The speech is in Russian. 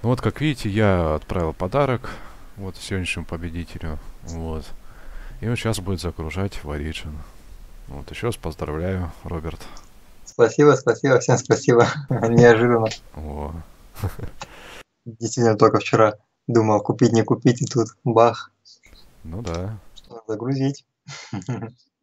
Ну вот, как видите, я отправил подарок вот сегодняшнему победителю. Вот. И он сейчас будет загружать в Origin. Вот, еще раз поздравляю, Роберт. Спасибо, спасибо, всем спасибо. Неожиданно. Во. Действительно, только вчера думал, купить, не купить, и тут бах, Ну да. что надо загрузить.